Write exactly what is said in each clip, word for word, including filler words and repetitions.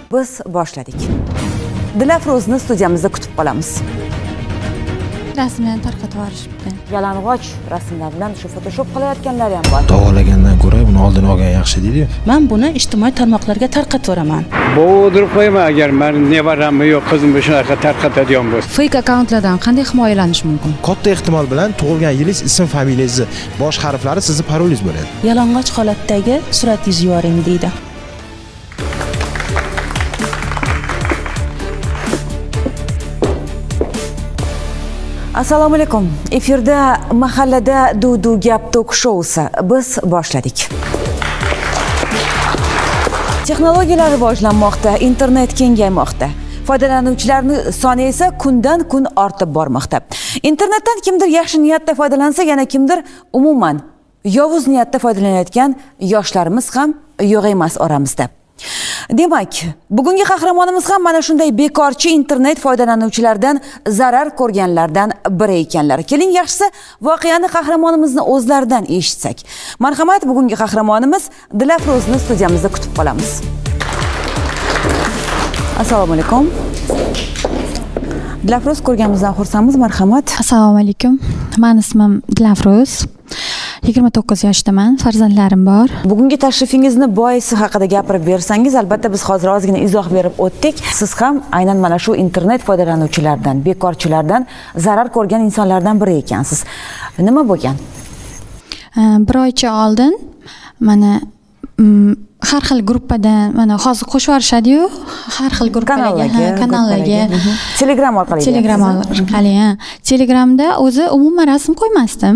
Biz boshladik. Dilafrozni studiyamizda kutib qolamiz. Rasmlarni tarqatib yuborishibdi. Yalang'och rasmlar bilan shu Photoshop qilayotganlar ham bor. Davolagandan ko'ra buni oldini olgan yaxshi deydi. Men buni ijtimoiy tarmoqlarga tarqatib yuboraman. Bu o'dirib qo'yma, agar men nevaramni yo'q qizimni shunaqa tarqatadigan bo'lsa. Fake akkauntlardan qanday himoyalanish mumkin? Katta ehtimol bilan tug'ilgan yilingiz, ism, familiyangiz, bosh harflari sizning parolingiz bo'ladi. Yalang'och holatdagi suratingizni yuboring deydi. Assalomu alaykum. Efirda mahallada Dudu Gap Talk Showsi. Biz boshladik. Texnologiyalar rivojlanmoqda, internet kengaymoqda. Foydalanuvchilarning soni esa kundan kun ortib bormoqda. Internetdan kimdir yaxshi niyatda foydalansa, yana kimdir umuman yovuz niyatda foydalanayotgan yoshlarimiz ham yo'q emas oramizda. Demak, bugungi qahramonimiz ham mana shunday bekorchi internet foydalanuvchilardan zarar ko'rganlardan biri ekanlar. Keling, yaxshisi voqeani qahramonimizni o'zlaridan eshitsak. Marhamat, bugungi qahramonimiz Dilafrozni studiyamizda kutib qolamiz. Assalomu alaykum. Dilafroz, ko'rganimizdan xursandmiz. Marhamat. Assalomu alaykum. Mening ismim Dilafroz. yigirma to'qqiz yoshdaman, farzandlarim bor. Bugungi tashrifingizni boisi haqida gapirib bersangiz, albatta biz hozir ozgina izoh berib o'tdik. Siz ham aynan mana shu internet foydalanuvchilardan, bekorchilardan zarar ko'rgan insonlardan biri ekansiz. Nima bo'lgan? Bir oycha oldin mana har xil gruppadan mana hozir qo'shib yuborishadi-yu, har xil gruppalarga, kanallarga, Telegram orqali. Telegram orqali. Telegramda o'zi umuman rasm qo'ymasdim.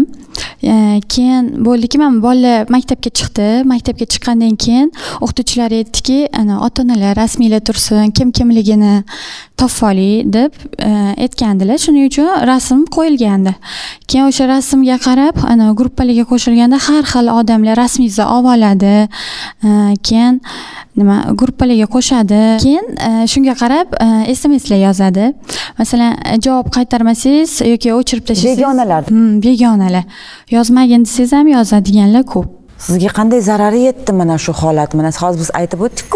Keyin bo'ldiki, men bolalar maktabga chiqdi. Maktabga chiqqandan keyin o'qituvchilar aytdiki, ana ota-onalar rasmiylar tursin, kim kimligini topib oling deb aytgandilar. Shuning uchun rasm qo'yilgandi. Keyin o'sha rasmga qarab, ana gruppalarga qo'shilganda har xil odamlar rasmingizni olib oladi. Keyin nima gruppalarga qo'shadi. Keyin shunga qarab S M Slar yozadi. Masalan, javob qaytarmasangiz yoki o'chirib tashlasangiz, begonalar. Hmm, begonalar. Yozmagin desangiz ham yozadiganlar ko'p. Sizga qanday zarari yetdi mana shu holat? Mana hozir biz aytib o'tdik-ku.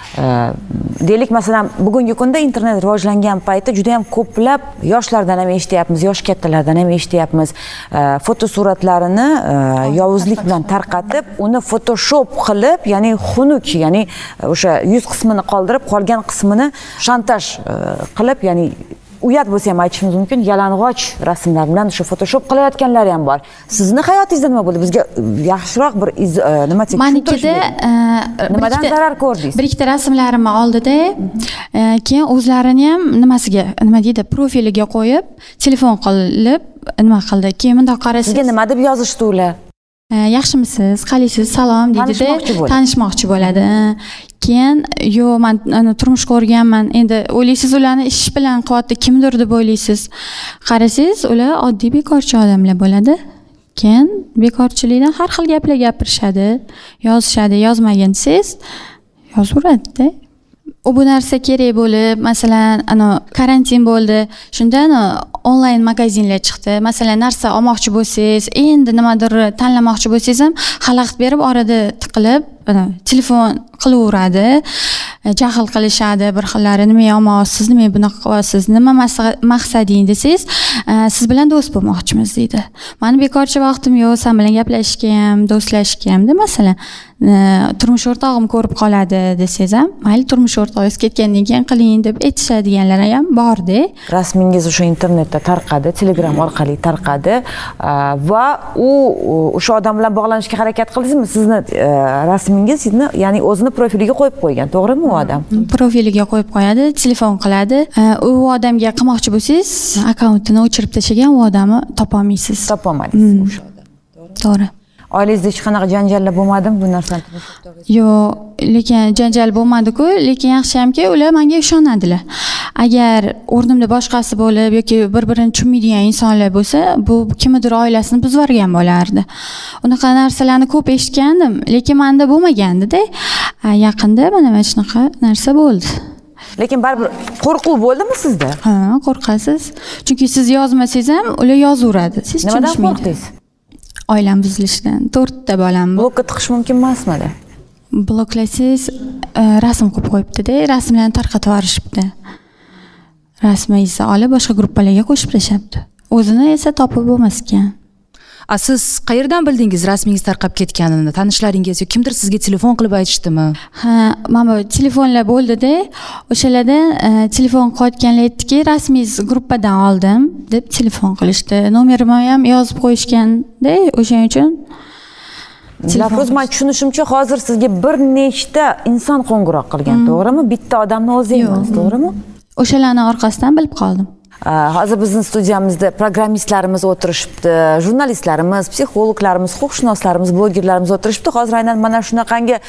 Deylik, masalan, bugungi kunda internet rivojlangan paytda juda ham ko'plab yoshlardan ham eshityapmiz, yosh kattalardan ham eshityapmiz. Fotosuratlarini yovuzlik bilan tarqatib, uni Photoshop qilib, ya'ni xunuk, ya'ni o'sha yuz qismini qoldirib, qolgan qismini shantaj qilib, ya'ni uyat bo'lsa ham aytishimiz mumkin, yalang'och rasmlar bilan shu Photoshop qilayotganlar ham bor. Sizni hayotingizda nima bo'ldi? Bizga yaxshiroq bir nima deb Manikida nimadan zarar ko'rdingiz? Bir ikkita rasmlarimni oldida, keyin o'zlarini ham nimasiga, nima deydi, profiliga qo'yib, telefon qilib, nima qildi. Keyin bundoq qarasangiz, sizga nima deb yozishdi ular? Yaxshimisiz, qalaysiz, salom deydi-da, tanishmoqchi bo'ladi. Keyin, "Yo, men turmush qurganman. Endi o'ylaysiz ularni ish bilan qilyapti, kimdir deb o'ylaysiz." Qarasangiz, ular oddiy bekorchi odamlar bo'ladi. Keyin bekorchilikdan har xil gaplar gapirishadi, yozishadi, yozmagin desangiz, yozaveradi-da. U bu narsa kerak bo'lib, masalan, ana karantin bo'ldi. Shunda onlayn magazinlar chiqdi. Masalan, narsa olmoqchi bo'lsangiz, endi nimadir tanlamoqchi bo'lsangiz ham xalaqit berib, orada tiqilib, telefon qilaveradi. Jahl qilishadi, bir xillari, nima olmoqsiz, nima bunaqa qilyapsiz, nima maqsading desangiz, siz bilan do'st bo'lmoqchimiz deydi. Meni bekorchi vaqtim yo'q, sen bilan gaplashishga ham, do'stlashishga ham, masalan, turmush o'rtog'im ko'rib qoladi desangiz ham, mayli, turmush o'rtog'ingiz ketgandan keyin qiling deb aytishadiganlar ham bor-da. Rasmingiz o'sha internetda tarqadi, Telegram orqali tarqadi va u o'sha odam bilan bog'lanishga harakat qildingizmi? Sizni rasmingizni, ya'ni o'zini profiliga qo'yib qo'ygan, to'g'rimi u odam? Profiliga qo'yib qo'yadi, telefon qiladi. U odamga qilmoqchi bo'lsangiz, akkauntini o'chirib tashlagan u odamni topa olmaysiz. Topa olmaysiz o'sha odam. To'g'ri. Oilangizda hech qanaqa janjallar bo'lmadimi bu narsani? Yo'q, lekin janjal bo'lmadi-ku, lekin yaxshi hamki ular menga ishonadilar. Agar o'rnimda boshqasi bo'lib yoki bir-birini tushunmaydigan insonlar bo'lsa, bu kimdir oilasini buzib yuborgan bo'lardi. Unaqa narsalarni ko'p eshitgandim, lekin menda bo'lmagandi-da. Yaqinda mana mana shunaqa narsa bo'ldi. Lekin baribir qo'rquv bo'ldimi sizda? Ha, qo'rqasiz. Chunki siz yozmasangiz ham ular yozaveradi. Siz tushunmaysiz. Oilam buzilishidan to'rtta bolam bor. Blokka tiqish mumkin emasmidi? bloklasangiz rasm qo'yib qo'yibdi-da, rasmlarni tarqatib yuborishibdi. Rasmingizni olib boshqa gruppalarga qo'shib tashlabdi. O'zini esa topib bo'lmas ekan. A siz qayerdan bildingiz rasmingiz tarqab ketganini? Tanishlaringiz yoki kimdir sizga telefon qilib aytishdimi? Ha, mana telefonlar bo'ldi-da, o'shalardan telefon qilayotganlar aytdiki, rasmingiz gruppadan oldim deb telefon qilishdi. Nomerimni ham yozib qo'yishgan-da, o'shaning uchun. Dilafruz, men tushunishimcha, hozir sizga bir nechta inson qo'ng'iroq qilgan, to'g'rimi? Bitta odamni o'zi emas, to'g'rimi? O'shalarning orqasidan bilib qoldim. Hozir bizning studiyamizda programmistlarimiz o'tirishibdi, jurnalistlarimiz, psixologlarimiz, huquqshunoslarimiz, blogerlarimiz o'tirishibdi. Hozir aynan mana shunaqangi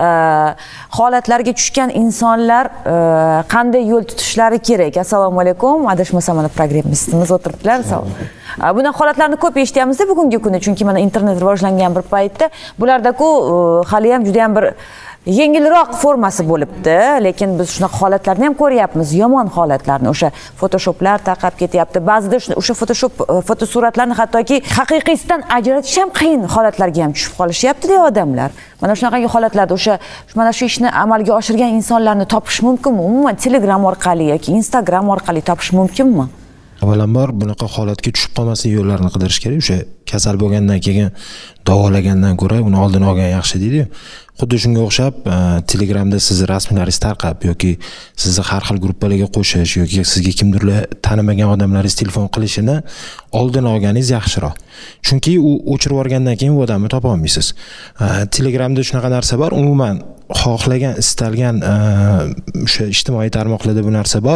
holatlarga tushgan insonlar qanday yo'l tutishlari kerak? Assalomu alaykum. Adashmasam, mana programmistimiz o'tiribdilar. Bunaqa holatlarni ko'p eshityapmiz-da bugungi kunda, chunki mana internet rivojlangan bir paytda bularda-ku hali ham juda ham bir yengilroq formasi bo'libdi, lekin biz shunaqa holatlarni ham ko'ryapmiz, yomon holatlarni. O'sha photoshoplar tarqab ketyapti. Ba'zida o'sha photoshop fotosuratlarni hattoki haqiqiysidan ajratish ham qiyin holatlarga ham tushib qolishyapti-da odamlar. Mana shunaqangi holatlarda o'sha mana shu ishni amalga oshirgan insonlarni topish mumkinmi? Umuman Telegram orqali yoki Instagram orqali topish mumkinmi? Avvalambor bunaqa holatga tushib qolmaslik yo'llarini qidirish kerak. O'sha kasal bo'lgandan keyin davolagandan ko'ra uni oldini olgan yaxshi deydi-ku. Xuddi shunga o'xshab, Telegramda sizni rasmlaringiz tarqab yoki sizni har xil gruppalarga qo'shish yoki sizga kimdirlar tanimagan odamlaringiz telefon qilishini oldini olganingiz yaxshiroq. Chunki u o'chirib yuborgandan keyin u odamni topa olmaysiz. Telegramda shunaqa narsa bor, umuman xohlagan, istalgan o'sha ijtimoiy tarmoqlarda bu narsa bor.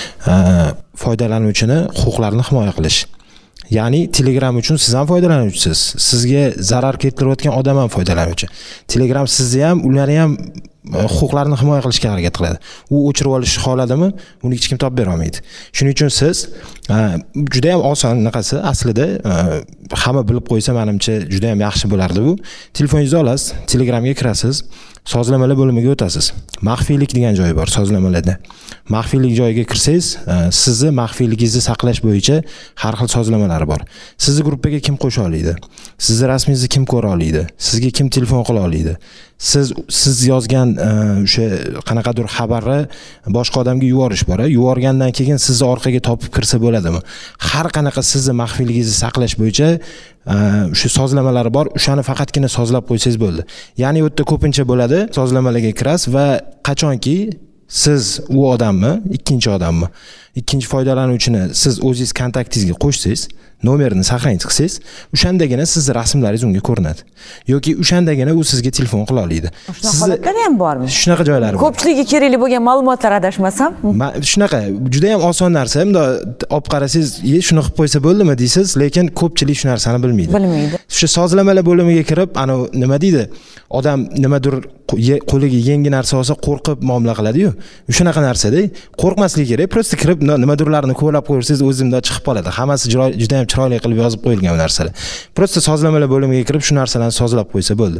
Foydalanuvchini huquqlarini himoya qilish. Ya'ni Telegram uchun siz ham foydalanuvchisiz. Sizga zarar keltirayotgan odam ham foydalanuvchi. Telegram sizni ham, ularni ham huquqlarini himoya qilishga harakat qiladi. U o'chirib olishni xohladimi, uni hech kim topib bera olmaydi. Shuning uchun siz juda ham oson naqasi, aslida hamma bilib qo'ysa, menimcha juda ham yaxshi bo'lardi bu. Telefoningizni olasiz, Telegramga kirasiz, sozlamalar bo'limiga o'tasiz. Maxfiylik degan joy bor sozlamalarda. Maxfiylik joyiga kirsangiz, sizni maxfiyligingizni saqlash bo'yicha har xil sozlamalar bor. Sizni gruppaga kim qo'sha oladi? Sizni rasmingizni kim ko'ra oladi? Sizga kim telefon qila oladi? Siz siz yozgan o'sha qanaqadir xabarni boshqa odamga yuborish bor. Yuborgandan keyin sizni orqaga topib kirsa bo'ladimi? Har qanaqa sizni maxfiyligingizni saqlash bo'yicha o'sha sozlamalar bor. O'shani faqatgina sozlab qo'ysangiz bo'ldi. Ya'ni u yerda ko'pincha bo'ladi, sozlamalarga kirasiz va qachonki siz u odamni, ikkinchi odamni, ikkinchi foydalanuvchini siz o'zingiz kontaktingizga qo'shsangiz, nomerini saqlangiz qilsangiz, o'shandagina sizning rasmlaringiz unga ko'rinadi. Yoki o'shandagina u sizga telefon qila oladi. Shunaqa holatlar ham bormi? Shunaqa joylar bor. Ko'pchiligiga kerakli bo'lgan ma'lumotlar adashmasam? Shunaqa, juda ham oson narsa. Bunda olib qarasangiz, "Ye, shuni qilib qo'ysa bo'ldimi?" deysiz, lekin ko'pchilik shu narsani bilmaydi. Bilmaydi. Shu sozlamalar bo'limiga kirib, ana nima deydi? Odam nimadir qo'liga yangi narsa olsa qo'rqib muomala qiladi-yu. Shunaqa narsa-da. Qo'rqmaslik kerak. Prosta kirib nimadirlarni ko'rib qo'ysangiz o'zimda chiqib qoladi. Hammasi juda ham chiroyli qilib yozib qo'yilgan narsalar. Prosta sozlamalar bo'limiga kirib shu narsalarni sozlab qo'ysa bo'ldi.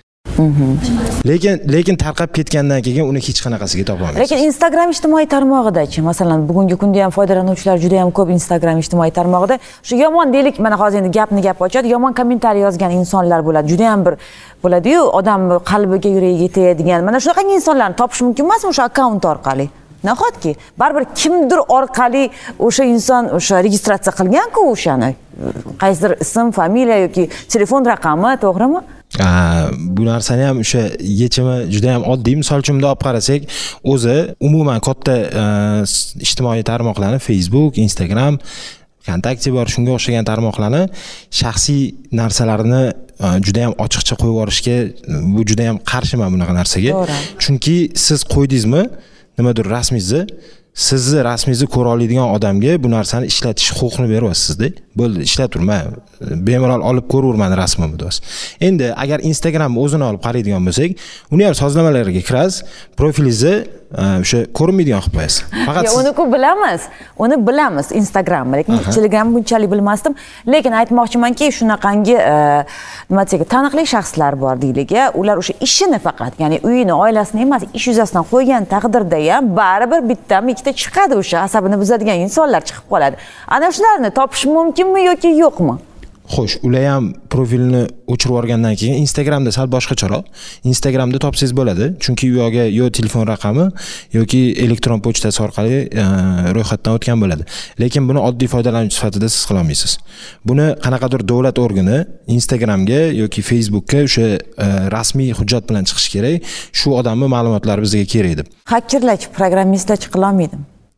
Lekin lekin tarqab ketgandan keyin uni hech qanaqasiga topa olmaysiz. Lekin Instagram ijtimoiy tarmog'ida-chi, masalan, bugungi kunda ham foydalanuvchilar juda ham ko'p Instagram ijtimoiy tarmog'ida. Shu yomon deylik, mana hozir endi gapni gap ochadi, yomon kommentariy yozgan insonlar bo'ladi. Juda ham bir bo'ladi-yu, odam qalbiga, yuragiga tegadigan. Mana shunaqangi insonlarni topish mumkin emasmi o'sha akkaunt orqali? Nahotki, baribir kimdir orqali o'sha inson o'sha registratsiya qilgan-ku o'shani. Qaysidir ism, familiya yoki telefon raqami, to'g'rimi? Bu narsani ham o'sha yechimi juda ham oddiy. Misol uchun bunday olib qarasak, o'zi umuman katta ijtimoiy tarmoqlarni, Facebook, Instagram, Kontakti bor, shunga o'xshagan tarmoqlarni shaxsiy narsalarini juda ham ochiqcha qo'yib yuborishga bu juda ham qarshiman bunaqa narsaga. Chunki siz qo'ydingizmi nimadir rasmingizni, sizni rasmingizni ko'ra oladigan odamga bu narsani ishlatish huquqini beryapsiz-da. Bo'ldi, ishlaturma. Bemalol olib ko'raverman rasmimni do'st. Endi agar Instagram o'zini olib qaraydigan bo'lsak, uni ham sozlamalarga kirasiz, profilingizni o'sha ko'rinmaydigan qilib qo'yasiz. Faqat siz uni-ku bilamiz. Uni bilamiz Instagram, lekin Telegram bunchalik bilmasdim. Lekin aytmoqchimanki, shunaqangi nima deylik, taniqli shaxslar bor deylik, ular o'sha ishini faqat, ya'ni uyini, oilasini emas, ish yuzasidan qo'ygan taqdirda ham baribir bittami ikkita chiqadi, o'sha asabini buzadigan insonlar chiqib qoladi. Ana shularni topish mumkinmi yoki yo'qmi? Xo'sh, ular ham profilini o'chirib yuborgandan keyin Instagramda sal boshqacharoq. Instagramda topsangiz bo'ladi, chunki u yerga yo telefon raqami yoki elektron pochtasi orqali ro'yxatdan o'tgan bo'ladi. Lekin buni oddiy foydalanuvchi sifatida siz qila olmaysiz. Buni qanaqadir davlat organi Instagramga yoki Facebookka o'sha rasmiy hujjat bilan chiqish kerak. Shu odamning ma'lumotlari bizga kerak deb. Hakkerlar, programmistlar chiqila olmaydi.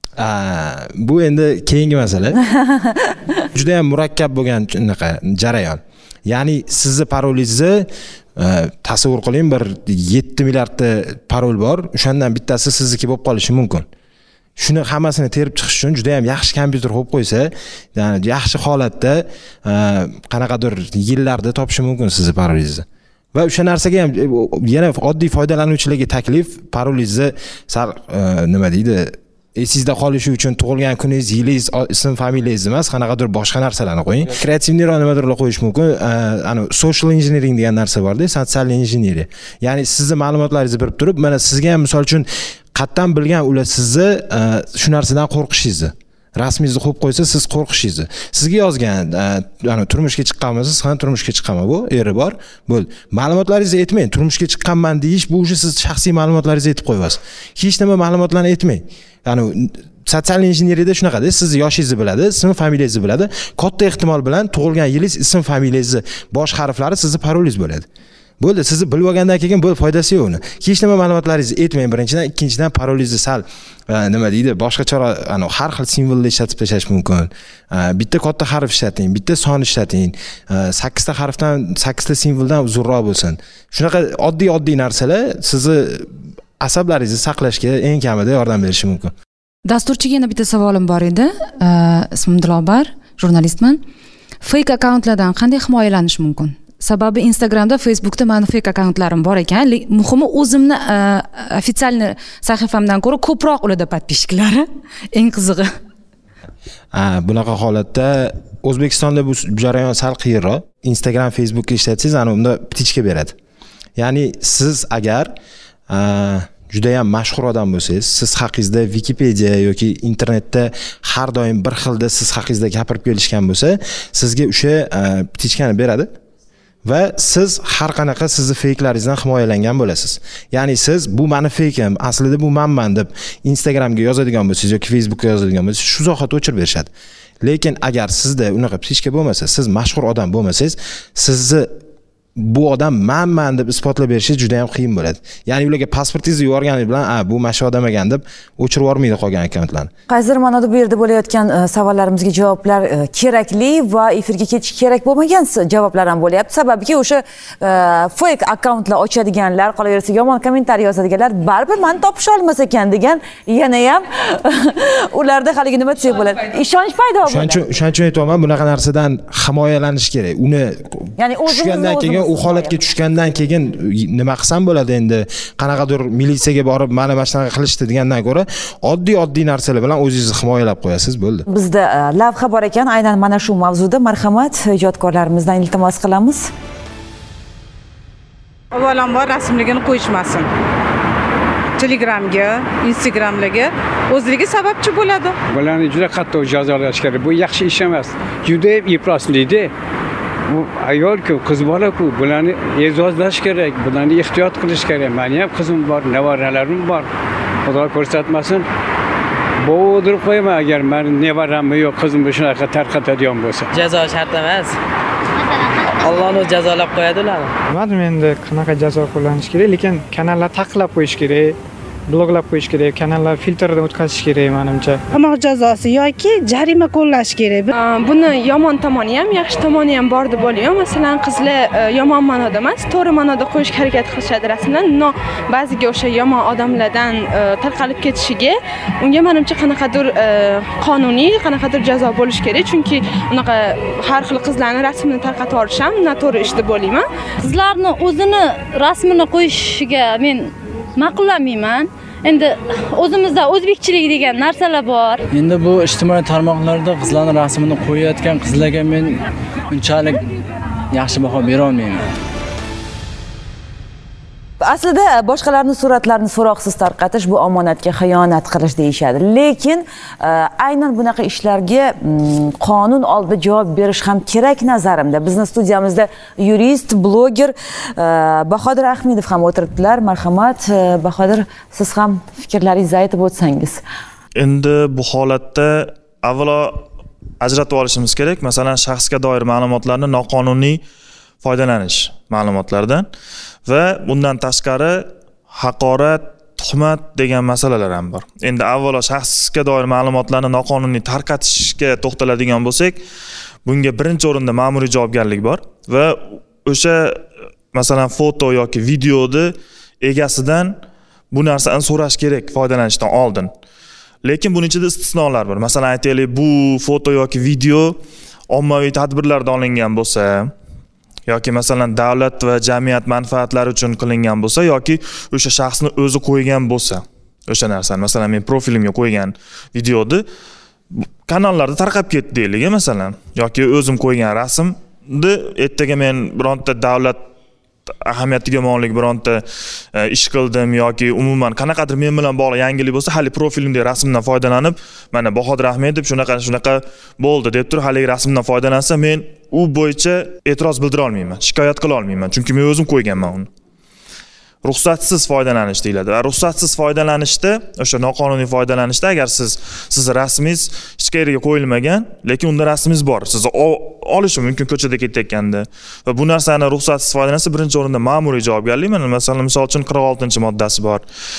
Bu endi keyingi masala. Juda ham murakkab bo'lgan unaqa jarayon. Ya'ni sizni parolingizni tasavvur qiling, bir yetti milliardta parol bor. O'shandan bittasi sizniki bo'lib qolishi mumkin. Shuni hammasini terib chiqish uchun juda ham yaxshi kompyuter qo'yib qo'ysa, ya'ni yaxshi holatda qanaqadir yillarda topishi mumkin sizni parolingizni. Va o'sha narsaga ham yana oddiy foydalanuvchilarga taklif, parolingizni sal nima deydi, esingizda qolishi uchun tug'ilgan kuningiz, yilingiz, ism, familiyangiz emas, qanaqadir boshqa narsalarni qo'ying. Kreativ neyron nimadirlar qo'yish mumkin. Ana social engineering degan narsa bor-da, sotsial injeneriya. Ya'ni sizning ma'lumotlaringizni bilib turib, mana sizga ham misol uchun qatdan bilgan ular sizni shu narsadan qo'rqishingizni, rasmingizni qo'yib qo'ysa, siz qo'rqishingizni. Sizga yozgan, ana turmushga chiqqanmisiz, ha, turmushga chiqqanman, bu eri bor. Bo'l. Ma'lumotlaringizni aytmang. Turmushga chiqqanman deyish bu o'sha siz shaxsiy ma'lumotlaringizni aytib qo'yasiz. Hech nima ma'lumotlarni aytmang. Ya'ni sotsial injeneriyada shunaqada, sizni yoshingizni biladi, ism, familiyangizni biladi. Katta ehtimol bilan tug'ilgan yilingiz, ism, familiyangizni bosh harflari sizning parolingiz bo'ladi. Bo'ldi, sizni bilib olgandan keyin bu foydasi yo'q uni. Hech nima ma'lumotlaringizni aytmang birinchidan, ikkinchidan parolingizni sal nima deydi, boshqacha ana har xil simvollar ishlatib tashlash mumkin. Bitta katta harf ishlating, bitta son ishlating. sakkiz ta harfdan, sakkiz ta simvoldan uzunroq bo'lsin. Shunaqa oddiy-oddiy narsalar sizni asablaringizni saqlashga eng kamida yordam berishi mumkin. Dasturchiga yana bitta savolim bor edi. Ismim Dilobar, jurnalistman. Fake akkauntlardan qanday himoyalanish mumkin? Sababi Instagramda, Facebookda meni fake akkauntlarim bor ekan. Muhimi o'zimni ofitsialniy sahifamdan ko'ra ko'proq ularda podpishkalari. Eng qizig'i. Bunaqa holatda O'zbekistonda bu jarayon sal qiyinroq. Instagram, Facebookka ishlatsangiz, ana unda ptichka beradi. Ya'ni siz agar juda ham mashhur odam bo'lsangiz, siz haqingizda Wikipedia yoki internetda har doim bir xilda siz haqingizda gapirib kelishgan bo'lsa, sizga o'sha ptichkani beradi va siz har qanaqa sizni fake'laringizdan himoyalangan bo'lasiz. Ya'ni siz bu meni fake'im, aslida bu menman deb Instagramga yozadigan bo'lsangiz yoki Facebookga yozadigan bo'lsangiz, shu zahot o'chirib berishadi. Lekin agar sizda unaqa ptichka bo'lmasa, siz mashhur odam bo'lmasangiz, sizni bu odam menman deb isbotlab berishingiz juda ham qiyin bo'ladi. Ya'ni ularga pasportingizni yuborganingiz bilan, "A, bu mana shu odam ekan" deb o'chirib yubormaydi qolgan akkauntlarni. Qaysidir ma'noda bu yerda bo'layotgan savollarimizga javoblar kerakli va efirga ketish kerak bo'lmagan javoblar ham bo'lyapti. Sababki o'sha fake akkauntlar ochadiganlar, qolaversa yomon kommentariy yozadiganlar baribir meni topisha olmas ekan degan, yana ham ularda haligi nima desak bo'ladi? Ishonch paydo bo'ladi. Shuning uchun, shuning uchun aytayapman, bunaqa narsadan himoyalanish kerak. Uni ya'ni o'zimizdan keyin u holatga tushgandan keyin nima qilsam bo'ladi endi, qanaqadir militsiyaga borib mana mana shunaqa qilishdi degandan ko'ra oddiy-oddiy narsalar bilan o'zingizni himoyalab qo'yasiz, bo'ldi. Bizda lavha bor ekan, aynan mana shu mavzuda. Marhamat, ijodkorlarimizdan iltimos qilamiz. Avvalambor rasmligini qo'yishmasin. Telegramga, Instagramlarga o'zligi sababchi bo'ladi. Bularni juda qattiq jazolash kerak. Bu yaxshi ish emas. Juda ifloslikda. Bu ayol-ku, qiz bola-ku, bularni e'zozlash kerak, bularni ehtiyot qilish kerak. Meni ham qizim bor, nevaralarim bor. Xudo ko'rsatmasin. Bo'dirib qo'yaman agar meni nevarammi yo'q, qizimni shunaqa tarqatadigan bo'lsa. Jazo shart emas. Allohni o'zi jazolab qo'yadi ularni. Bilmadim endi qanaqa jazo qo'llanish kerak, lekin kanallar taqiqlab qo'yish kerak. Bloglab qo'yish kerak, kanallar filtrdan o'tkazish kerak menimcha. Qamoq jazosi yoki jarima qo'llash kerak. Buni yomon tomoni ham, yaxshi tomoni ham bor deb o'ylayman. Masalan, qizlar yomon ma'noda emas, to'g'ri ma'noda qo'yishga harakat qilishadi rasmdan. No, ba'ziga o'sha yomon odamlardan tarqalib ketishiga unga menimcha qanaqadir qonuniy, qanaqadir jazo bo'lish kerak, chunki unaqa har xil qizlarning rasmini tarqatib yuborish ham noto'g'ri ish deb o'ylayman. Qizlarni o'zini rasmini qo'yishiga men ma'qullamayman. Endi o'zimizda o'zbekchilik degan narsalar bor. Endi bu ijtimoiy tarmoqlarda qizlarning rasmini qo'yayotgan qizlarga men unchalik yaxshi baho bera olmayman. aslida boshqalarning suratlarini so'roqsiz tarqatish bu omonatga xiyonat qilish deyishadi. Lekin aynan bunaqa ishlarga qonun oldida javob berish ham kerak nazarimda. Bizning studiyamizda yurist, bloger Bahodir Ahmedov ham o'tiribdilar. Marhamat, Bahodir, siz ham fikrlaringizni aytib o'tsangiz. Endi bu holatda avvalo ajratib olishimiz kerak. Masalan, shaxsga doir ma'lumotlarni noqonuniy foydalanish ma'lumotlardan va bundan tashqari haqorat, tuhmat degan masalalar ham bor. Endi avvalo shaxsga doir ma'lumotlarni noqonuniy tarqatishga to'xtaladigan bo'lsak, bunga birinchi o'rinda ma'muriy javobgarlik bor va o'sha masalan foto yoki videoni egasidan bu narsani so'rash kerak foydalanishdan oldin. Lekin buning ichida istisnolar bor. Masalan, aytaylik, bu foto yoki video ommaviy tadbirlarda olingan bo'lsa, yoki masalan davlat va jamiyat manfaatlari uchun qilingan bo'lsa, yoki o'sha shaxsni o'zi qo'ygan bo'lsa, o'sha narsani, masalan, men profilimga qo'ygan videoni kanallarda tarqab ketdi deylik, masalan, yoki o'zim qo'ygan rasmni ertaga men bironta davlat ahamiyatiga molik bironta ish qildim yoki umuman qanaqadir men bilan bog'liq yangilik bo'lsa, hali profilimdagi rasmdan foydalanib, mana Bahodir Ahmedov shunaqa shunaqa bo'ldi deb turib, hali rasmdan foydalansa, men u bo'yicha e'tiroz bildira olmayman, shikoyat qila olmayman, chunki men o'zim qo'yganman uni. Ruxsatsiz foydalanish deyiladi. Va ruxsatsiz foydalanishda, o'sha noqonuniy foydalanishda agar siz siz rasmingiz hech qayerga qo'yilmagan, lekin unda rasmingiz bor, siz olishi mumkin ko'chada ketayotganda va bu narsani ruxsatsiz foydalansa, birinchi o'rinda ma'muriy javobgarlik. Mana masalan, misol uchun qirq oltinchi moddasi bor,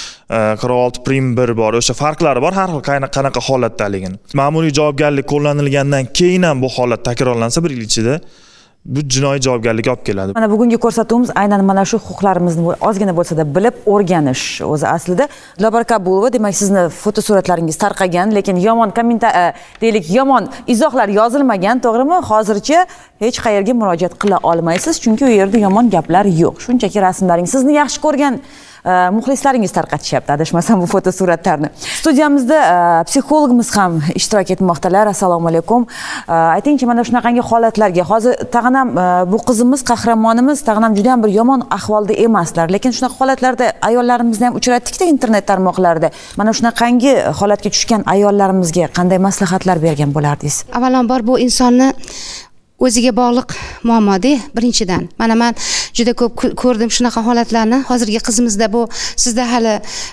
qirq olti prim bir bor, o'sha farqlari bor har xil qanaqa holatdaligini. Ma'muriy javobgarlik qo'llanilgandan keyin ham bu holat takrorlansa bir yil ichida bu jinoiy javobgarlikka olib keladi. Mana bugungi ko'rsatuvimiz aynan mana shu huquqlarimizni ozgina bo'lsa-da bilib o'rganish. O'zi aslida Lobar Kabulova, demak, sizni fotosuratlaringiz tarqagan, lekin yomon kommentar, deylik, yomon izohlar yozilmagan, to'g'rimi? Hozircha hech qayerga murojaat qila olmaysiz, chunki u yerda yomon gaplar yo'q. Shunchaki rasmlaringiz, sizni yaxshi ko'rgan muxlislaringiz tarqatishyapti, adashmasam, bu fotosuratlarni. Studiyamizda psixologimiz ham ishtirok etmoqdalar. Assalomu alaykum. Aytingchi, mana shunaqangi holatlarga hozir tag'in ham bu qizimiz, qahramonimiz tag'in ham juda ham bir yomon ahvolda emaslar, lekin shunaqa holatlarda ayollarimizni ham uchratdik-da internet tarmoqlarida. Mana shunaqangi holatga tushgan ayollarimizga qanday maslahatlar bergan bo'lardingiz? Avvalambor bu insonni o'ziga bog'liq muammoda. Birinchidan, mana men juda ko'p ko'rdim shunaqa holatlarni. Hozirgi qizimizda bu, sizda hali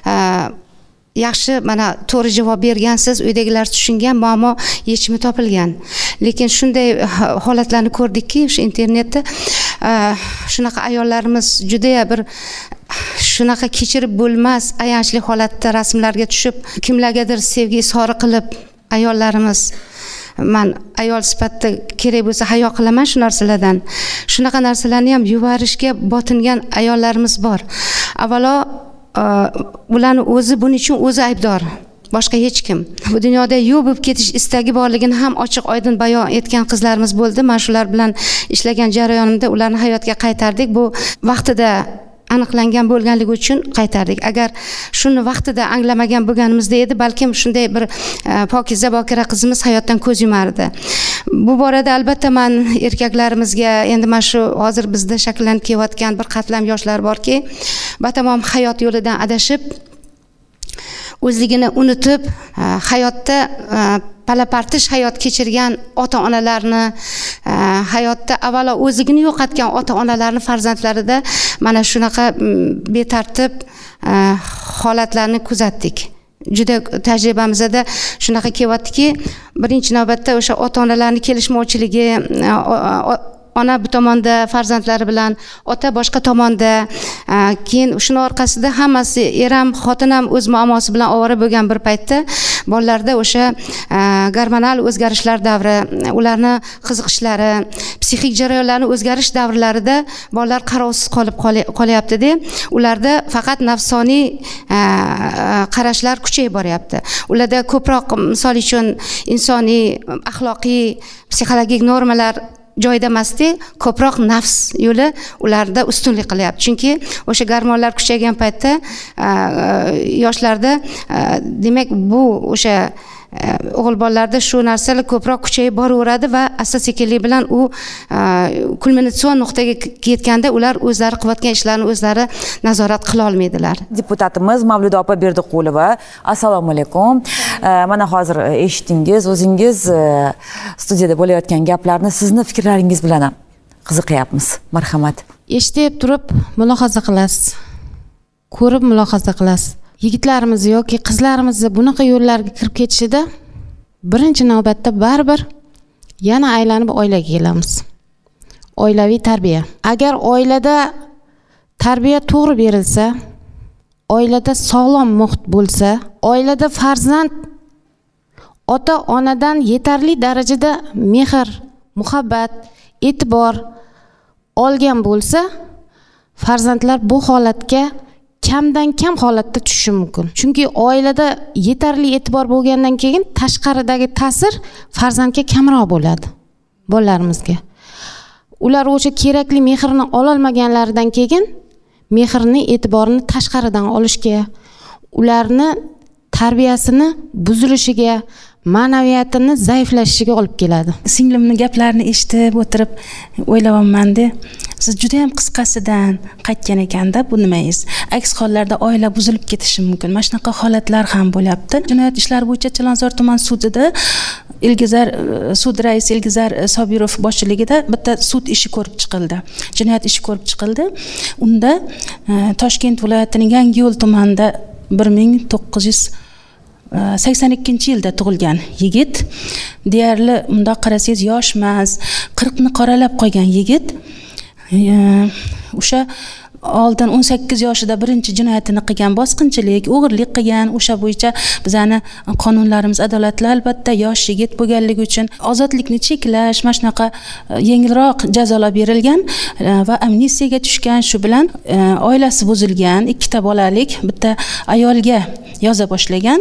yaxshi mana to'g'ri javob bergansiz, uydagilar tushungan, muammo yechimi topilgan. Lekin shunday holatlarni ko'rdikki, o'sha internetda shunaqa ayollarimiz juda bir shunaqa kechirib bo'lmas ayanchli holatda rasmlarga tushib, kimlargadir sevgi izhori qilib, ayollarimiz, men ayol sifatida kerak bo'lsa hayo qilaman shu narsalardan. Shunaqa narsalarni ham yuvarishga botingan ayollarimiz bor. Avvalo ularni o'zi buning uchun o'zi aybdor, boshqa hech kim. Bu dunyoda yo'q bo'lib ketish istagi borligini ham ochiq oydin bayon etgan qizlarimiz bo'ldi. Men shular bilan ishlagan jarayonimda ularni hayotga qaytardik. Bu vaqtida aniqlangan bo'lganligi uchun qaytardik. Agar shuni vaqtida anglamagan bo'lganimizda edi, balkim shunday bir pokiza bokira qizimiz hayotdan ko'z yumardi. Bu borada albatta men erkaklarimizga, endi mana shu hozir bizda shakllanib kelayotgan bir qatlam yoshlar borki, batamom hayot yo'lidan adashib, o'zligini unutib, hayotda palapartish hayot kechirgan ota-onalarni, hayotda avvalo o'zligini yo'qotgan ota-onalarni farzandlarida mana shunaqa betartib holatlarni kuzatdik. Juda tajribamizda shunaqa kelyaptiki, birinchi navbatda o'sha ota-onalarning kelishmovchiligi, ona bu tomonda farzandlari bilan, ota boshqa tomonda, keyin shuni orqasida hammasi er ham xotin ham o'z muammosi bilan ovora bo'lgan bir paytda bolalarda o'sha gormonal o'zgarishlar davri, ularni qiziqishlari, psixik jarayonlarning o'zgarish davrlarida bolalar qarovsiz qolib qolyapti-da, ularda faqat nafsoniy qarashlar kuchayib boryapti. Ularda ko'proq, misol uchun, insoniy, axloqiy, psixologik normalar joyda emasdi, ko'proq nafs yo'li ularda ustunlik qilyapti. Chunki o'sha gormonlar kuchaygan paytda yoshlarda, demak, bu o'sha o'g'il bolalarda shu narsalar ko'proq kuchayib boraveradi va asta sekinlik bilan u kulminatsion nuqtaga yetganda ular o'zlari qilayotgan ishlarni o'zlari nazorat qila olmaydilar. Deputatimiz Mavluda opa Berdiqulova, assalomu alaykum. Mana hozir eshitdingiz, o'zingiz studiyada bo'layotgan gaplarni sizni fikrlaringiz bilan ham qiziqyapmiz. Marhamat. Eshitib turib mulohaza qilasiz. Ko'rib mulohaza qilasiz. Yigitlarimiz yoki qizlarimiz bunaqa yo'llarga kirib ketishida birinchi navbatda baribir yana aylanib oilaga kelamiz. Oilaviy tarbiya. Agar oilada tarbiya to'g'ri berilsa, oilada sog'lom muhit bo'lsa, oilada farzand ota-onadan yetarli darajada mehr, muhabbat, e'tibor olgan bo'lsa, farzandlar bu holatga kamdan kam holatda tushishi mumkin. Chunki oilada yetarli e'tibor bo'lgandan keyin tashqaridagi ta'sir farzandga kamroq bo'ladi. Bolalarimizga. Ular o'sha kerakli mehrni ola olmaganlaridan keyin mehrni, e'tiborini tashqaridan olishga, ularni tarbiyasini buzilishiga, ma'naviyatini zaiflashishiga olib keladi. Singlimning gaplarini eshitib o'tirib o'ylayapman-da, siz juda ham qisqasidan qaytgan ekanda bu nimangiz? Aks hollarda oila buzilib ketishi mumkin. Mana shunaqa holatlar ham bo'lyapti. Jinoyat ishlari bo'yicha Chilonzor tuman sudida Ilgizar sud raisi Ilgizar Sobirov boshchiligida bitta sud ishi ko'rib chiqildi. Jinoyat ishi ko'rib chiqildi. Unda Toshkent viloyatining Yangiyo'l tumanida bir ming to'qqiz yuz sakson ikkinchi yilda tug'ilgan yigit, deyarli bundoq qarasangiz yosh emas, qirqni qoralab qolgan yigit, o'sha oldin o'n sakkiz yoshida birinchi jinoyatini qilgan, bosqinchilik, o'g'irlik qilgan. O'sha bo'yicha bizani qonunlarimiz adolatli, albatta yosh yigit bo'lganligi uchun ozodlikni cheklash, mana shunaqa yengilroq jazolar berilgan va amnistiyaga tushgan. Shu bilan oilasi buzilgan, ikkita bolalik bitta ayolga yoza boshlagan.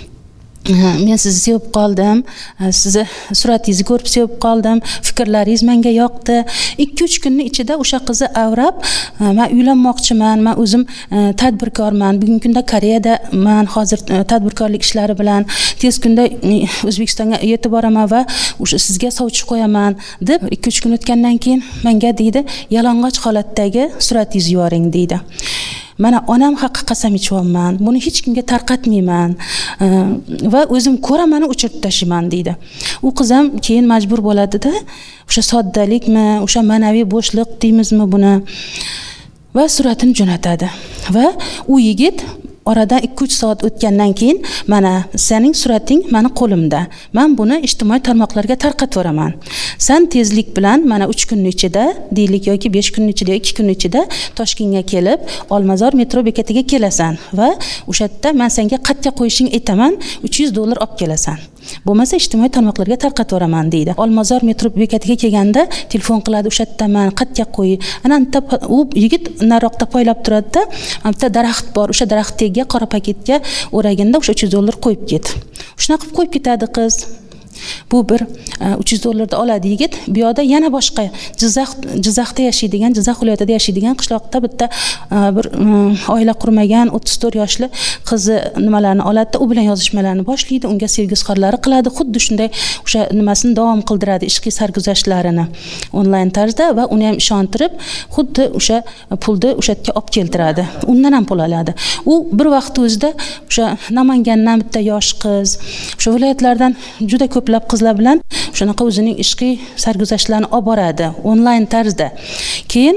Men sizni sevib qoldim, sizni suratingizni ko'rib sevib qoldim, fikrlaringiz menga yoqdi. ikki uch kunning ichida o'sha qizni avrab, men uylanmoqchiman, men o'zim tadbirkorman, bugungi kunda Koreyada men hozir tadbirkorlik ishlari bilan tez kunda O'zbekistonga yetib boraman va o'sha sizga sovchi qo'yaman deb ikki uch kun o'tgandan keyin menga deydi, yalang'och holatdagi suratingizni yuboring deydi. Mana onam haqqa qasam ichyapman, buni hech kimga tarqatmayman va o'zim ko'raman, o'chirib tashlayman deydi. U qiz ham keyin majbur bo'ladi-da, o'sha soddalikmi, o'sha ma'naviy bo'shliq deymizmi buni, va suratini jo'natadi. Va u yigit oradan ikki uch soat o'tgandan keyin mana sening surating meni qo'limda. Men buni ijtimoiy tarmoqlarga tarqatib boraman. Sen tezlik bilan mana uch kunning ichida, deylik yoki besh kunning ichida, ikki kunning ichida Toshkentga kelib, Olmazor metro bekatiga kelasan va o'sha yerda men senga qattiq qo'yishing aytaman, uch yuz dollar olib kelasan. Bo'lmasa ijtimoiy tarmoqlarga tarqatib boraman deydi. Olmazor metro bekatiga kelganda telefon qiladi, o'sha yerda men qattiq qo'y. Ana u yigit nariroqda poylab turadi-da, bitta daraxt bor, o'sha daraxtga qora paketga o'raganda o'sha uch yuz dollar qo'yib ket. Shunaqa qilib qo'yib ketadi qiz. Bu bir uch yuz dollarda oladi yigit. Bu yoqda yana boshqa Jizzax Jizzaxda yashaydigan, Jizzax viloyatida yashaydigan qishloqda bitta bir oila qurmagan o'ttiz to'rt yoshli qizi nimalarni oladi, u bilan yozishmalarni boshlaydi, unga sevgi izhorlari qiladi, xuddi shunday o'sha nimasini davom qildiradi, ishqiy sarguzashtlarini onlayn tarzda va uni ham ishontirib, xuddi o'sha pulni o'sha yerga olib keltiradi. Undan ham pul oladi. U bir vaqt o'zida o'sha Namangandan bitta yosh qiz, o'sha viloyatlardan juda ko'p qizlar bilan shunaqa o'zining ishqiy sarguzashtlarini olib boradi onlayn tarzda. Keyin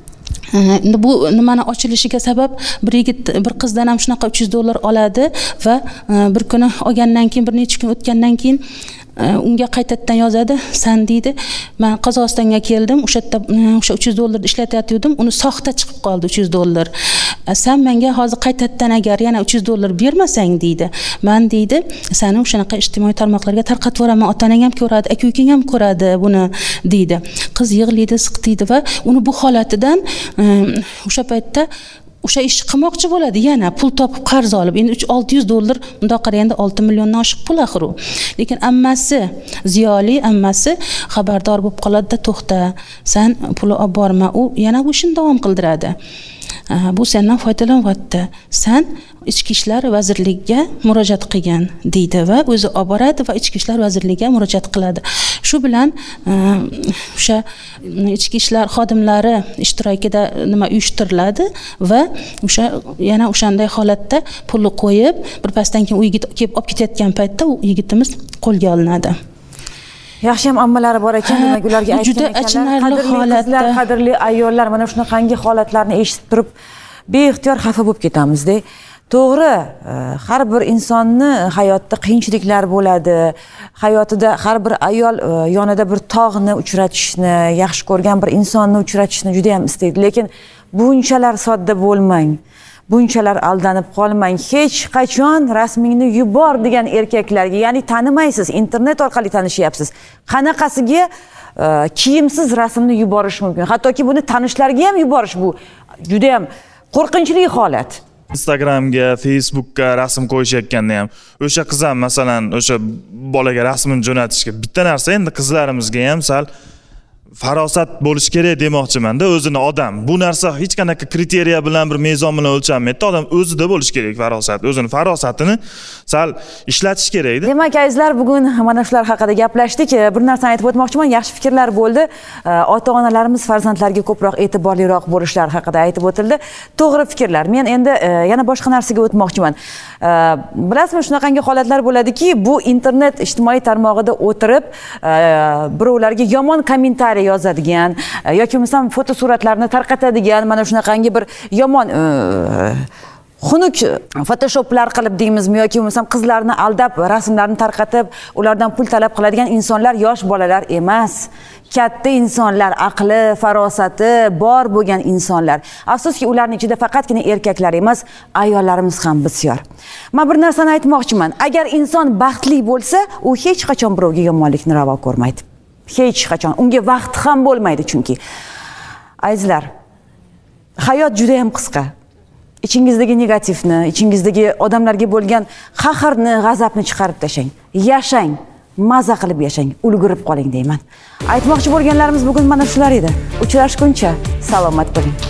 bu nimani ochilishiga sabab bir yigit bir qizdan ham shunaqa uch yuz dollar oladi va bir kuni olgandan keyin, bir necha kun o'tgandan keyin unga qaytadan yozadi. Sen deydi, men Qozog'istonga keldim, o'sha yerda o'sha uch yuz dollarni ishlatayotgandim, uni soxta chiqib qoldi uch yuz dollar. Sen menga hozir qaytadan agar yana uch yuz dollar bermasang deydi, men deydi, seni o'shanaqa ijtimoiy tarmoqlarga tarqatib boraman, ota-onang ham ko'radi, aka-ukang ham ko'radi buni deydi. Qiz yig'laydi, siqtiydi va uni bu holatidan o'sha paytda o'sha ish qilmoqchi bo'ladi, yana pul topib qarz olib. Endi olti yuz dollar bundoq qaraganda olti milliondan oshiq pul axir u. Lekin ammasi, ziyoli ammasi xabardor bo'lib qoladi-da, to'xta, sen pulni olib borma. U yana bu ishini davom qildiradi. bu sendan foydalanyapti, san ichki ishlar vazirligiga murojaat qilgan deydi va o'zi olib boradi va ichki ishlar vazirligiga murojaat qiladi. Shu bilan o'sha ichki ishlar xodimlari ishtirokida nima uyushtiriladi va o'sha yana o'shanday holatda pulni qo'yib, birpasdan keyin u yigit kelib olib ketayotgan paytda u yigitimiz qo'lga olinadi. Yaxshi ham ammalari bor ekan, demak ularga aytgan ekanlar, qadrli qizlar, qadrli ayollar, mana shunaqangi holatlarni eshitib turib beixtiyor xafa bo'lib ketamiz-da. To'g'ri, har bir insonni hayotda qiyinchiliklar bo'ladi. Hayotida har bir ayol yonida bir tog'ni uchratishni, yaxshi ko'rgan bir insonni uchratishni juda ham istaydi, lekin bunchalar sodda bo'lmang. Bunchalar aldanib qolmang. Hech qachon rasmingni yubor degan erkaklarga, ya'ni tanimaysiz, internet orqali tanishyapsiz. Qanaqasiga kiyimsiz rasmni yuborish mumkin? Hattoki buni tanishlarga ham yuborish bu juda ham qo'rqinchli holat. Instagramga, Facebookga rasm qo'yishayotganda ham o'sha qiz ham masalan o'sha bolaga rasmini jo'natishga bitta narsa endi qizlarimizga ham sal farosat bo'lish kerak demoqchiman-da, o'zini odam. Bu narsa hech qanaqa kriteriya bilan bir mezon bilan o'lchanmaydi. Odam o'zida bo'lish kerak farosat. O'zini farosatini sal ishlatish kerak-da. Demak, azizlar, bugun mana shular haqida gaplashdik. Bir narsani aytib o'tmoqchiman. Yaxshi fikrlar bo'ldi. Ota-onalarimiz farzandlarga ko'proq e'tiborliroq bo'lishlari haqida aytib o'tildi. To'g'ri fikrlar. Men endi yana boshqa narsaga o'tmoqchiman. Bilasizmi, shunaqangi holatlar bo'ladiki, bu internet ijtimoiy tarmog'ida o'tirib, birovlarga yomon kommentariy yozadigan yoki bo'lmasam fotosuratlarni tarqatadigan, mana shunaqangi bir yomon xunuk photoshoplar qilib deymizmi yoki bo'lmasam qizlarni aldab rasmlarni tarqatib ulardan pul talab qiladigan insonlar yosh bolalar emas. Katta insonlar, aqli, farosati bor bo'lgan insonlar. Afsuski, ularning ichida faqatgina erkaklar emas, ayollarimiz ham bisyor. Men bir narsani aytmoqchiman. Agar inson baxtli bo'lsa, u hech qachon birovga yomonlikni ravo ko'rmaydi. Hech qachon. Unga vaqt ham bo'lmaydi chunki. Azizlar, hayot juda ham qisqa. Ichingizdagi negativni, ichingizdagi odamlarga bo'lgan qahrni, g'azabni chiqarib tashlang. Yashang, maza qilib yashang, ulgurib qoling deyman. Aytmoqchi bo'lganlarimiz bugun mana shular edi. Uchrashguncha salomat bo'ling.